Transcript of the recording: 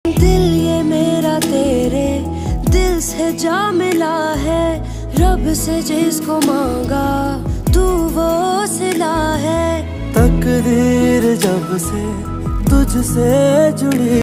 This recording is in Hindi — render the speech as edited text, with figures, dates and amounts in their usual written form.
दिल ये मेरा तेरे दिल से जा मिला है, रब से जिसको मांगा तू वो सिला है। तकदीर जब से तुझसे जुड़ी